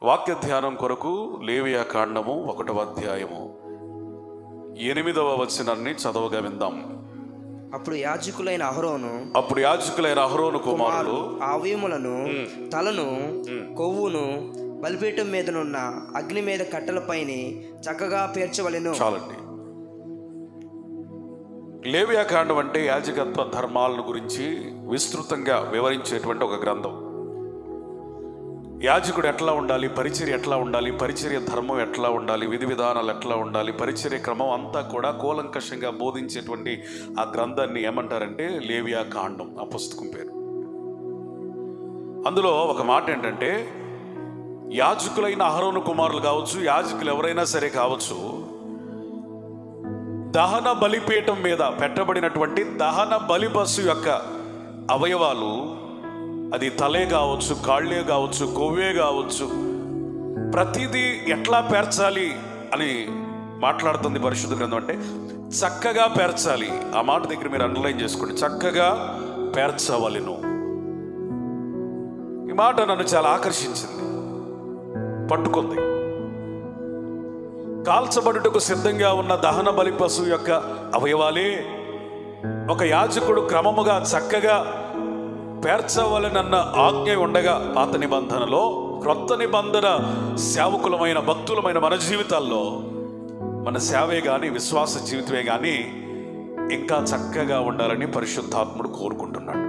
వాక్య ధ్యానం కొరకు లేవియా కాండము 1వ అధ్యాయము 8వ వచనాన్ని చదవగా విందాం. అప్పుడు యాజకులైన అహరోను కుమారులు అవయములను, తలను, కొవ్వును బలిపీఠం మీదనున్న అగ్ని మీద కట్టెలపైన చక్కగా పేర్చవలెను. చాలండి. లేవియా కాండం అంటే యాజకత్వ ధర్మాలను గురించి విస్తృతంగా వివరించేటువంటి ఒక గ్రంథం. యాజకుడు ఎట్లా ఉండాలి, పరిచర్య ఎట్లా ఉండాలి, పరిచర్య ధర్మం ఎట్లా ఉండాలి, విధి విధానాలు ఎట్లా ఉండాలి, పరిచర్య క్రమం అంతా కూడా కూలంకషంగా బోధించేటువంటి ఆ గ్రంథాన్ని ఏమంటారంటే లేవియా కాండం, ఆ పుస్తకం పేరు. అందులో ఒక మాట ఏంటంటే, యాజకులైన అహరోను కుమారులు కావచ్చు, యాజకులు ఎవరైనా సరే కావచ్చు, దహన బలిపీఠం మీద పెట్టబడినటువంటి దహన బలి పశు యొక్క అవయవాలు, అది తలే కావచ్చు, కాళ్ళే కావచ్చు, కొవ్వే కావచ్చు, ప్రతిదీ ఎట్లా పేర్చాలి అని మాట్లాడుతుంది పరిశుద్ధ గ్రంథం. అంటే చక్కగా పేర్చాలి. ఆ మాట దగ్గర మీరు అండర్లైన్ చేసుకోండి, చక్కగా పేర్చవలెను. ఈ మాట నన్ను చాలా ఆకర్షించింది, పట్టుకుంది. కాల్చబడుటకు సిద్ధంగా ఉన్న దహన బలి పశువు యొక్క అవయవాలే ఒక యాజకుడు క్రమముగా చక్కగా పేర్చవలెనన్న ఆజ్ఞ ఉండగా, పాత నిబంధనలో, క్రొత్త నిబంధన సేవకులమైన భక్తులమైన మన జీవితాల్లో మన సేవే కానీ విశ్వాస జీవితమే కానీ ఇంకా చక్కగా ఉండాలని పరిశుద్ధాత్ముడు కోరుకుంటున్నాడు.